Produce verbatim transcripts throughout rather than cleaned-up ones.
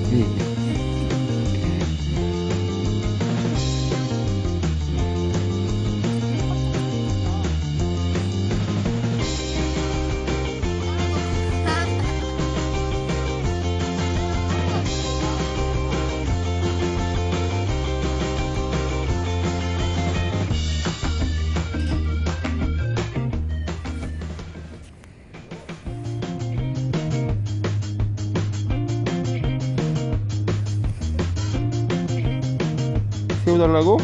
세워달라고?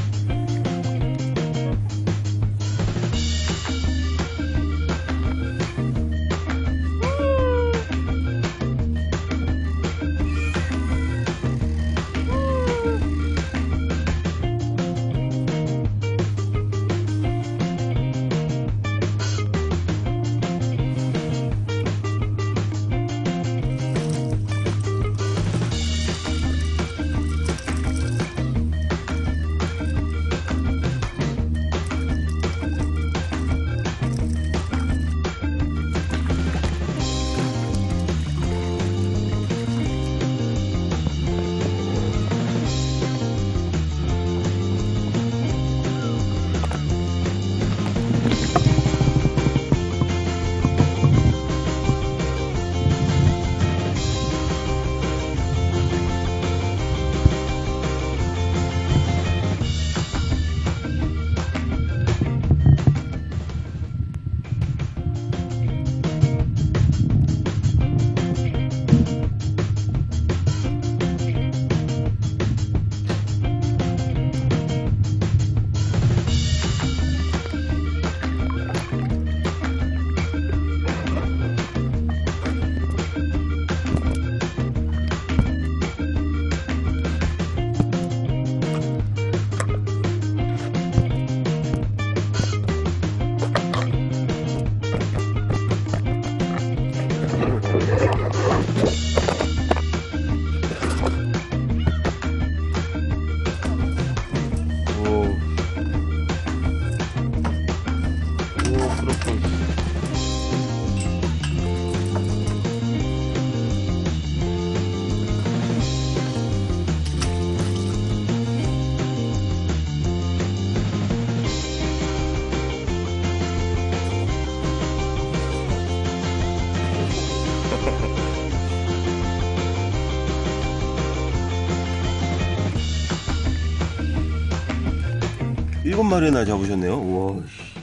일곱 마리나 잡으셨네요. 우와.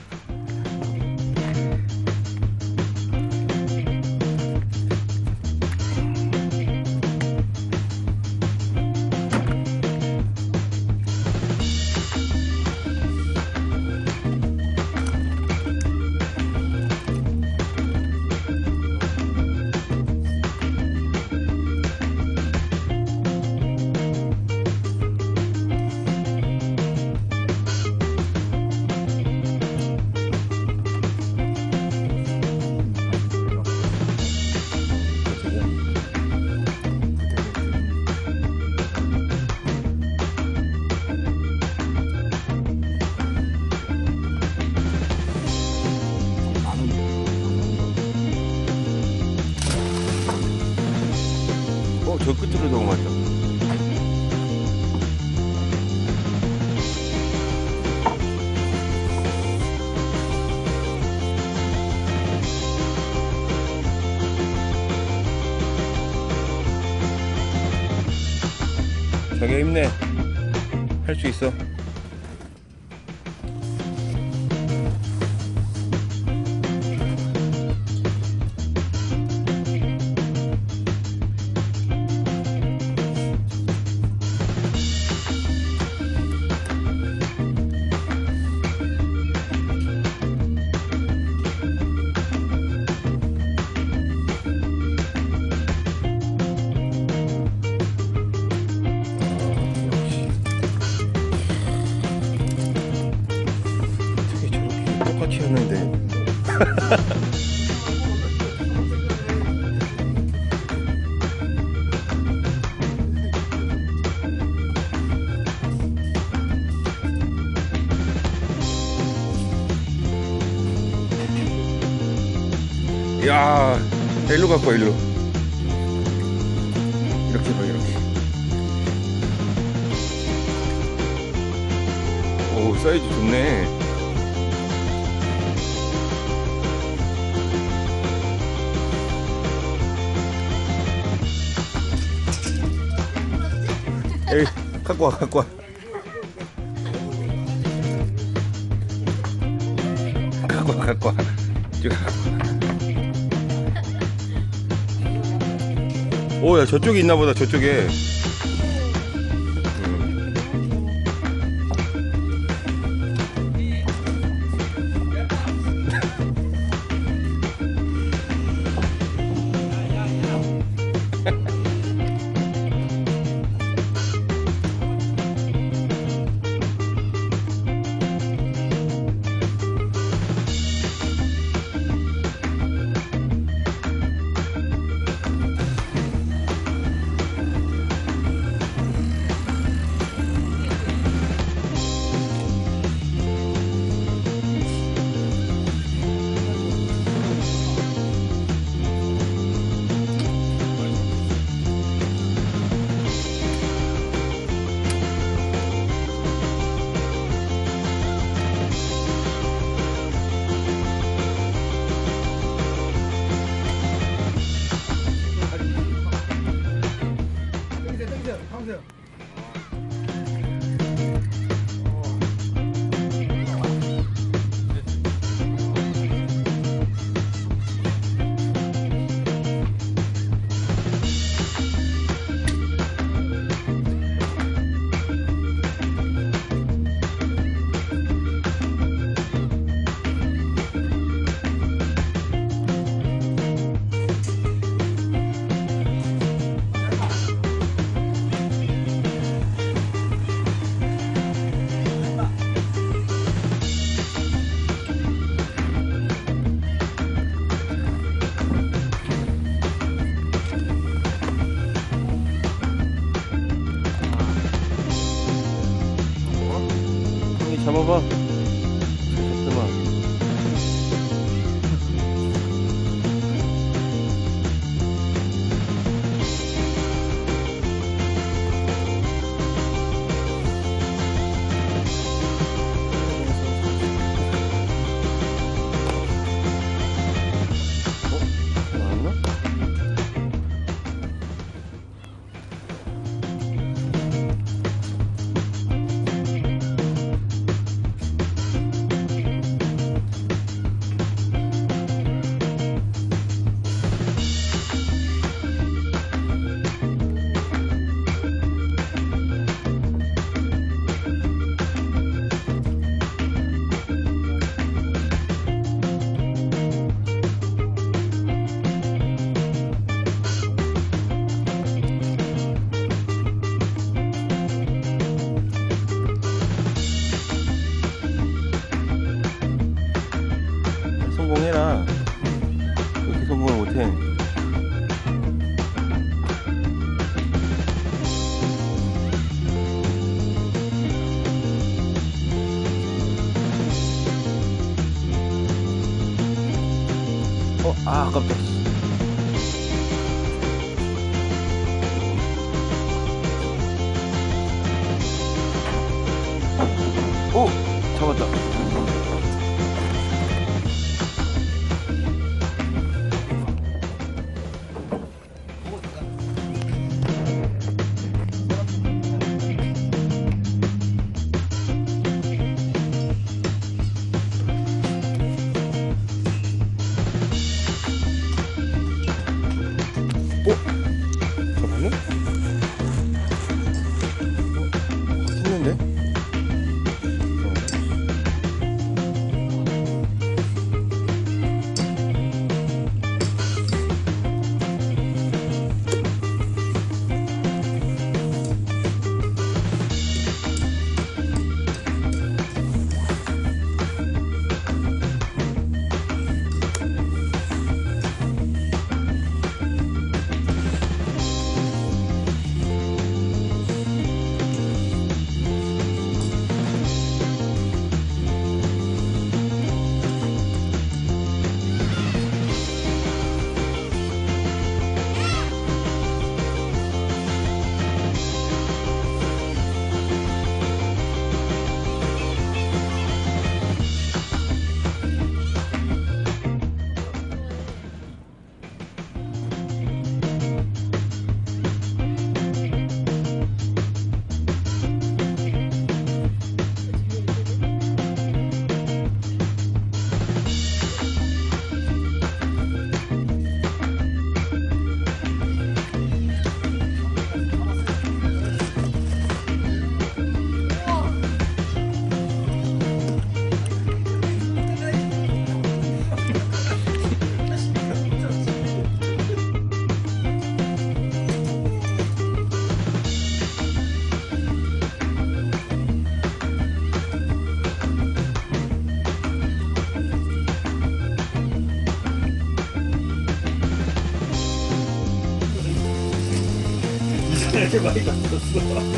저 끝으로 넘어갔다. 자기야 힘내. 할 수 있어. 똑같이 했는데. 야, 일로 갖고 와, 일로. 이렇게 봐, 이렇게. 사이즈 좋네. 에이, 갖고 와, 갖고 와. 갖고 와, 갖고 와. 이거 갖고 와. 오, 야, 저쪽에 있나 보다, 저쪽에. 잡아봐. 잡더만. 어? 나왔나? 성공해라. 그렇게 성공을 못해. 어, 아, 아깝다. 오, 잡았다. 이렇게 많이 잡혔어.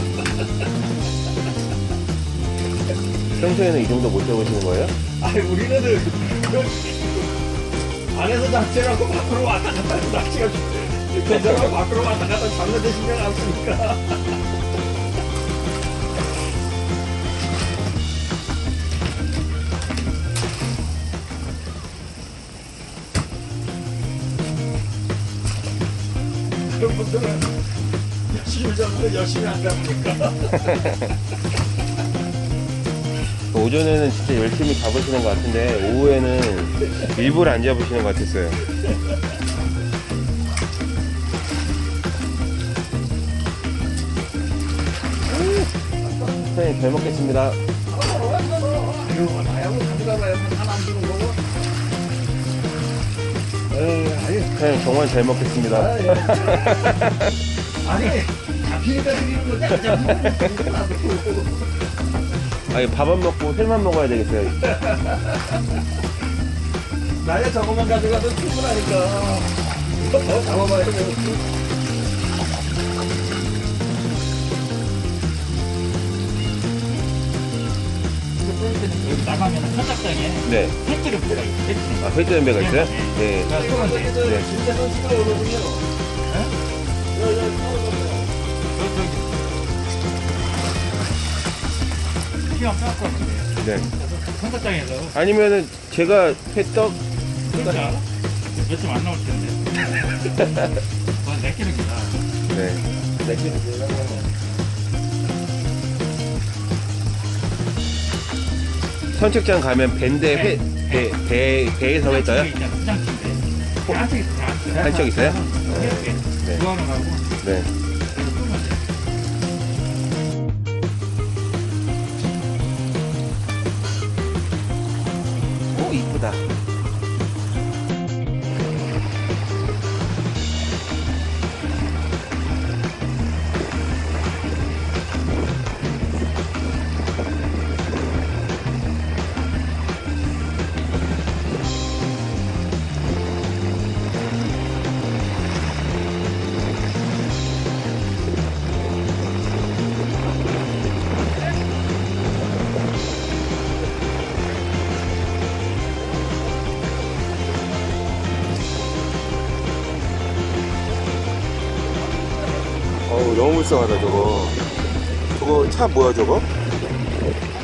평소에는 이 정도 못 잡으시는 거예요? 아니 우리는 그 안에서 낚시하고 밖으로 왔다 갔다 해서 낚시가 괜찮아. 밖으로 왔다 갔다 잡는 데 신경 안 쓰니까. 그런 분들은 열심히 잡는데 열심히 안 잡으니까. 오전에는 진짜 열심히 잡으시는 것 같은데 오후에는 일부러 안 잡으시는 것 같았어요. 선생님 잘 먹겠습니다. 아유, 나야고 가져가봐요. 하나 안 주는 거고. 에이, 아니. 선생님 정말 잘 먹겠습니다. 아니, 잡히니까 드리는 거지. 안 잡히니까 나도. 아니 밥 안 먹고 회만 먹어야 되겠어요. 나야 저거만 가져가도 충분하니까. 이거 더 잡아봐야 돼. 여기 나가면 선착장에 네. 횟집을 배가 있어요. 횟집. 아 회뜨는 배가 있어요? 네. 그러니까 이거 그런데 저기서 진짜 선수가 오거든요. 여, 여, 떨어졌어요. 저기 피만 빼갖고 왔는데 네. 선착장에서 아니면은 제가 회떡 진짜 며칠 안 나올 텐데. 그건 내 끼는 기다. 네. 선착장 가면 밴데 회, 배, 배, 배에서 회 떠요? 수장집에 한쪽 있어요. 한쪽 있어요? 네. 구하러 가고. 네. 오, 이쁘다. 어우 너무 불쌍하다 저거. 저거 차 뭐야 저거?